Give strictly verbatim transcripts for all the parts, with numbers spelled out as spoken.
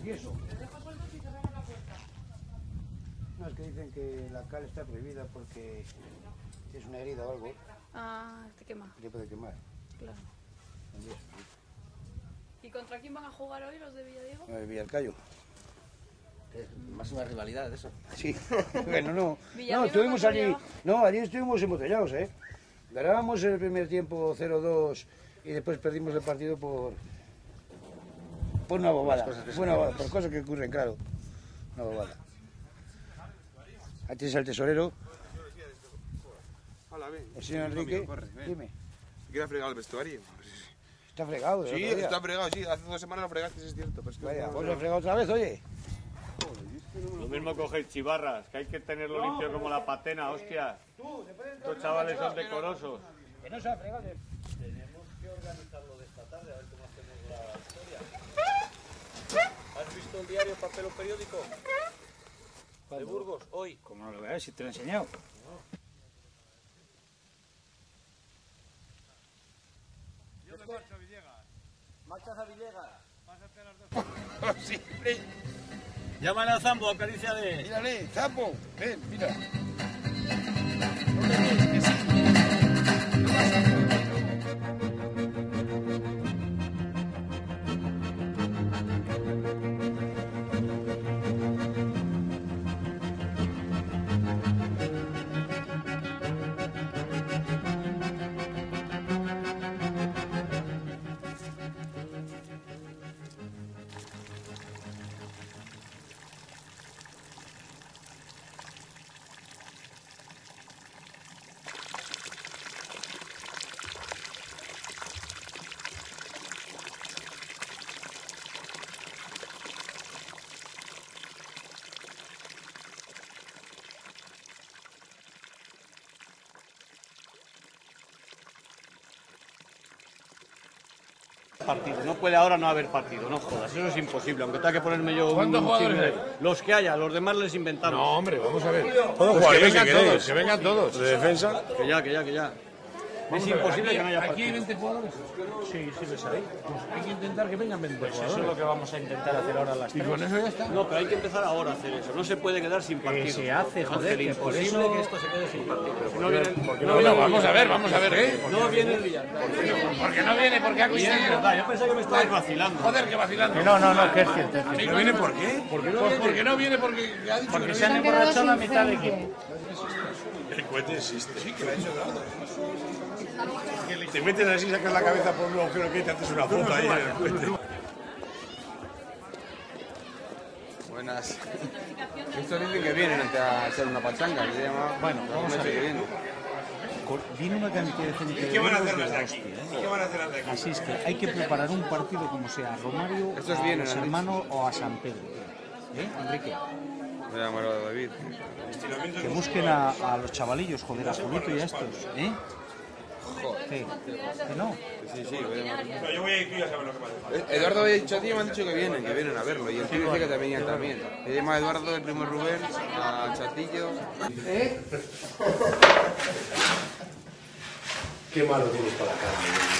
confieso. No, es que dicen que la cal está prohibida porque es una herida o algo. Ah, te quema. Te puede quemar. Claro. ¿Y contra quién van a jugar hoy los de Villadiego? Eh, Villarcayo. Máxima rivalidad, eso. Sí, bueno, no. No, estuvimos allí. No, allí estuvimos embotellados, ¿eh? Ganábamos el primer tiempo cero dos y después perdimos el partido por. por una bobada. Por, una bobada, por cosas que ocurren, claro. Una bobada. Aquí es el tesorero. Hola, ven. El señor Enrique. Dime. ¿Queda fregado el vestuario? Está fregado, ¿eh? Sí, está fregado, sí. Hace dos semanas lo fregaste, es cierto. Pero es que Vaya, no, pues no. lo he fregado otra vez, oye. Lo mismo cogéis chivarras, que hay que tenerlo limpio como la patena, hostia. Estos chavales son decorosos. Que no se ha fregado. Tenemos que organizarlo de esta tarde, a ver cómo hacemos la historia. ¿Has visto el diario Papel o Periódico? De Burgos, hoy. ¿Cómo no lo veas? Si te lo he enseñado. Yo me marcho a Villegas. ¿Marchas a Villegas? Pásate a las dos. Siempre. Llámale a Zambo, acaríciale. Mírale, Zambo. Ven, mira. Partido. No puede ahora no haber partido, no jodas, eso es imposible, aunque tenga que ponerme yo un jugadores los que haya, los demás les inventamos. No, hombre, vamos a ver. Todos Pues que jugadores, vengan si todos, queréis. que vengan todos. De defensa. Que ya, que ya, que ya. Es imposible que no haya ¿Aquí hay partido. veinte jugadores? Sí, sí, ves ahí. Pues hay que intentar que vengan veinte Pues eso jugadores. es lo que vamos a intentar hacer ahora a las Y tres. con eso ya está. No, pero hay que empezar ahora a hacer eso, no se puede quedar sin partido. Que se hace, joder, Ángel, que por imposible eso- que esto se quede sin partido. Si no viene, No, no no, viene vamos a ver, vamos a ver, ¿eh? No viene el Villarreal. Porque no viene, porque ha Oye, es verdad, yo pensaba que me estabas vacilando. Joder, que vacilando. No, no, no, que es cierto. es cierto. ¿No viene por qué? ¿Por qué no viene? Porque no viene, porque ha dicho que Porque no se han viene. emborrachado la mitad de equipo. El cohete existe. Sí, que lo ha hecho dado. Te metes así, sacas la cabeza por un agujero que te haces una foto ahí en el cohete. Buenas. Estos dicen que vienen a hacer una pachanga. Que llama... Bueno, vamos a ver. Que viene. Viene una cantidad de gente de ¿Qué van a hacer Burgos las de de la aquí? hostia, ¿eh? ¿Qué van a hacer las de aquí? Así es que hay que preparar un partido como sea a Romario, Estos a vienen, los han hermanos o a San Pedro. ¿Eh, Enrique? Me llamo David. Que busquen a, a los chavalillos, joder, a Julito y a estos, ¿eh? ¿Qué? ¿Que no? Sí, sí, voy a llamar. No, yo voy a ir, tú ya sabes lo que pasa. Eh, Eduardo había dicho a ti y me han dicho que vienen, que vienen a verlo. Y el tío dice que te venían también. Le llama a Eduardo, el primo Rubén, a Chatillo. Qué malo tienes para la carne.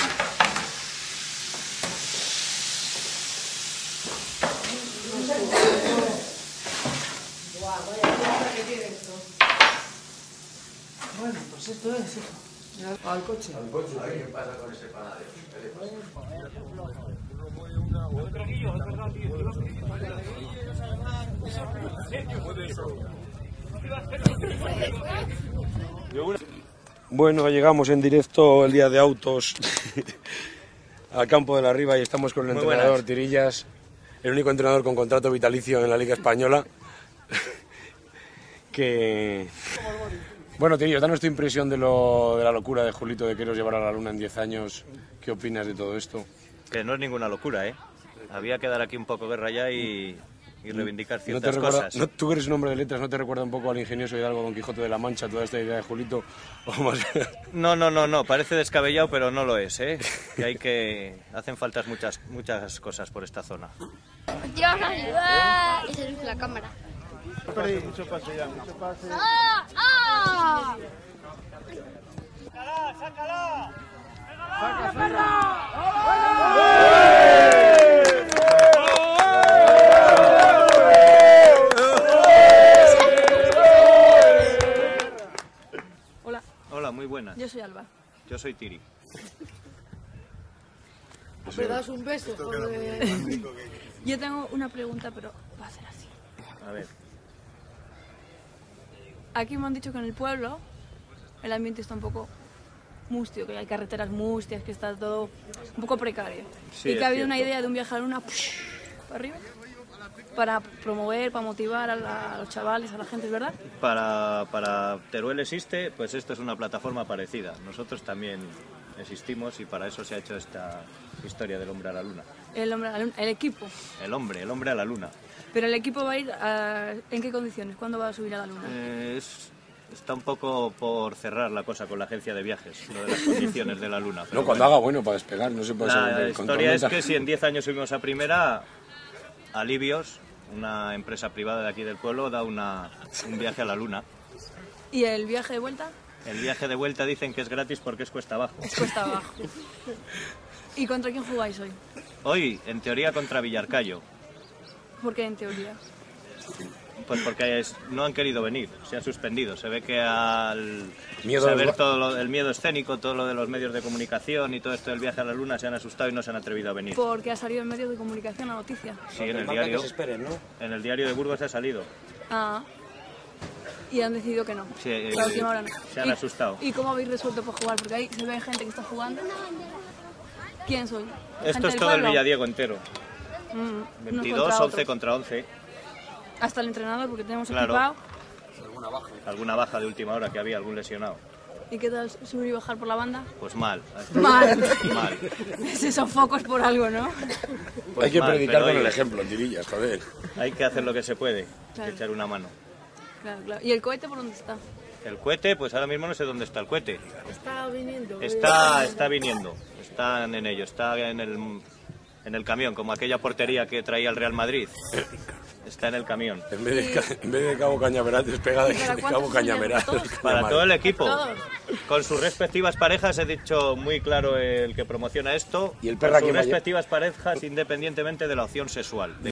Bueno, pues esto es. Al coche. Al coche, ¿qué pasa con ese panadero? Bueno, llegamos en directo el día de autos al campo de la Riva y estamos con el Muy entrenador buenas. Tirillas, el único entrenador con contrato vitalicio en la Liga Española. que... Bueno, Tirillas, danos tu impresión de, lo, de la locura de Julito de quereros llevar a la luna en diez años. ¿Qué opinas de todo esto? Que no es ninguna locura, ¿eh? Había que dar aquí un poco guerra ya y, y reivindicar ¿No te ciertas recuerda, cosas. no, tú que eres un hombre de letras, ¿no te recuerda un poco al ingenioso Hidalgo Don Quijote de la Mancha toda esta idea de Julito? O más... No, no, no, no, parece descabellado, pero no lo es, ¿eh? Que hay que... hacen faltas muchas, muchas cosas por esta zona. Dios ayuda. Esa es la cámara. Mucho pase ya, mucho pase. ¡Ah! ¡Ah! ¡Sácala, sácala! ¡Saca, buenas. Yo soy Alba. Yo soy Tiri. Me das un beso, joder. Yo tengo una pregunta, pero va a ser así. A ver. Aquí me han dicho que en el pueblo el ambiente está un poco mustio, que hay carreteras mustias, que está todo un poco precario. Sí, y que es ha habido una cierto. idea de un viaje a la luna para arriba, para promover, para motivar a, la- a los chavales, a la gente, ¿es verdad? Para, para Teruel existe, pues esto es una plataforma parecida. Nosotros también existimos y para eso se ha hecho esta historia del hombre a la luna. El, hombre a la luna, el equipo. El hombre, el hombre a la luna. Pero el equipo va a ir a- ¿en qué condiciones? ¿Cuándo va a subir a la luna? Eh, es- está un poco por cerrar la cosa con la agencia de viajes, lo de las condiciones de la luna. pero No, cuando bueno. haga bueno para despegar, no se puede La ser con historia es tormenta. que si en diez años subimos a primera, Alivios, una empresa privada de aquí del pueblo, da una, un viaje a la luna. ¿Y el viaje de vuelta? El viaje de vuelta dicen que es gratis porque es cuesta abajo. Es cuesta abajo. ¿Y contra quién jugáis hoy? Hoy, en teoría, contra Villarcayo. ¿Por qué en teoría? Pues porque es- no han querido venir, se ha suspendido. Se ve que al Miedo saber del- todo lo- el miedo escénico, todo lo de los medios de comunicación y todo esto del viaje a la luna, se han asustado y no se han atrevido a venir. Porque ha salido en medios de comunicación la noticia. Sí, en el Marca diario, que se esperen, ¿no? en el diario de Burgos ha salido. Ah. Y han decidido que no. Sí, eh, La última hora no. se han ¿Y- asustado. ¿Y cómo habéis resuelto para jugar? Porque ahí se ve gente que está jugando. ¿Quién soy? ¿Gente Esto es del todo el pueblo? Villadiego entero. Mm, unos veintidós, contra once otros. contra once. Hasta el entrenador, porque tenemos Claro. equipado. Alguna baja de última hora que había, algún lesionado. ¿Y qué tal subir y bajar por la banda? Pues mal. Mal. Mal. Se son focos por algo, ¿no? Pues Hay que mal, predicar pero con el oye, ejemplo, tirillas, joder. Hay que hacer lo que se puede, Claro. echar una mano. Claro, claro. ¿Y el cohete por dónde está? El cohete, pues ahora mismo no sé dónde está el cohete. Está viniendo. Está, está viniendo, están en ello, está en el, en el camión, como aquella portería que traía el Real Madrid. Está en el camión. En vez de, ca- en vez de Cabo Cañaveral, despega de, ¿Y para de cuántos Cabo son ya Cañaveral. todos? Para todo el equipo, Todos. con sus respectivas parejas, he dicho muy claro el que promociona esto, ¿Y el con perra sus quién va a lle- respectivas parejas independientemente de la opción sexual.